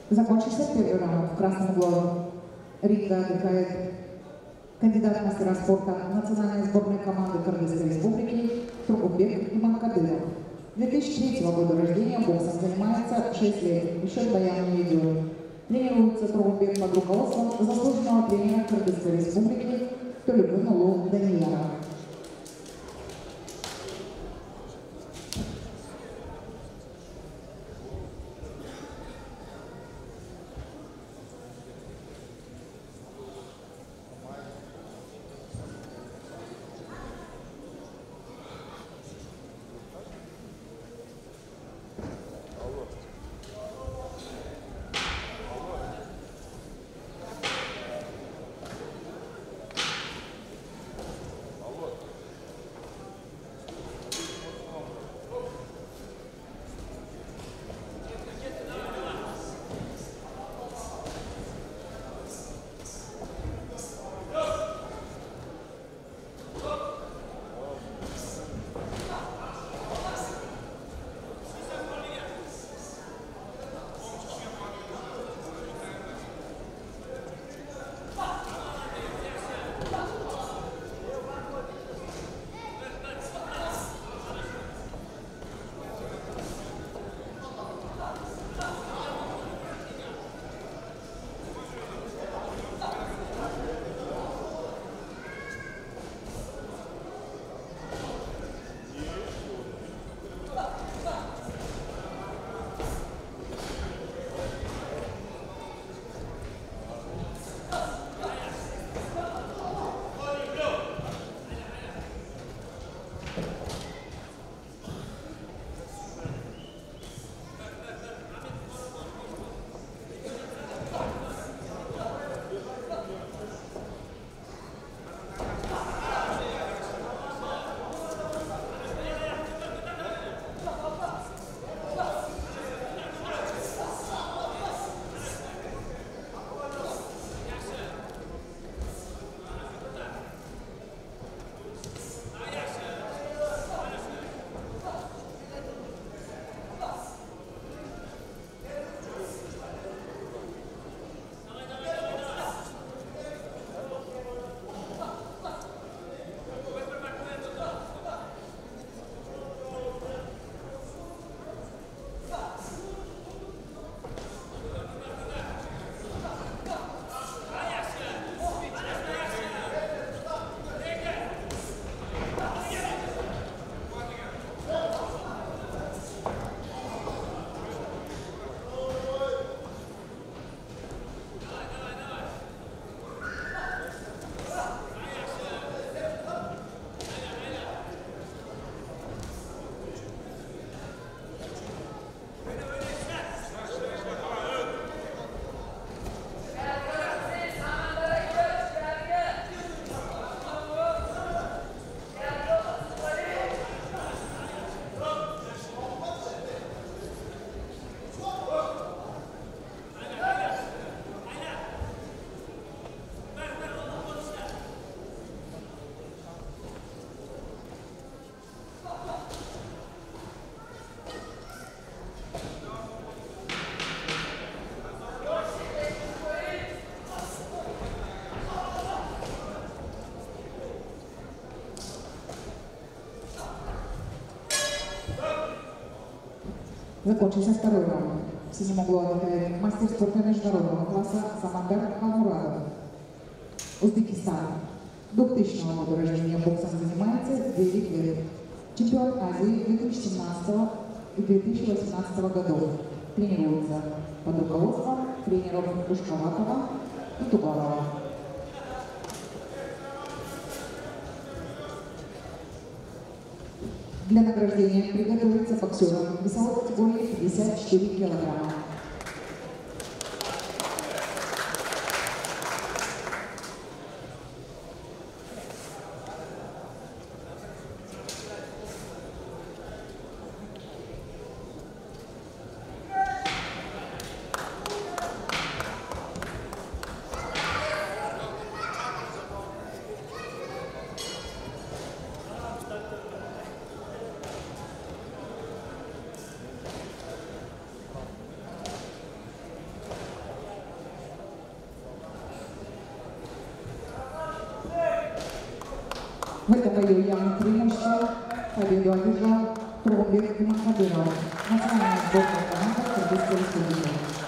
Закончился первый раунд. В красном углу ринга отдыхает кандидат в мастера спорта национальной сборной команды Кыргызской республики Тургунбек Иманкадыров. 2003 года рождения, боксом занимается 6 лет, еще боям не идет. Тренируется Тургунбек под руководством заслуженного тренера Кыргызской республики Толюбюнулу Данияра. Закончился второй раунд. В синем углу отдыхает мастер спорта международного класса Самандар Халмурадов. Узбекистан. 2000 года рождения, боксом занимается 9 лет. Чемпион Азии 2017 и 2018 годов. Тренируется под руководством тренеров Пушковатова и Тугарова. Для награждения приготовится боксерам весовой категории 54 килограмма. В этом бою явное преимущество. Победу одержал Тромбек Махадыров. Национальная сборная команда Кыргызской республики.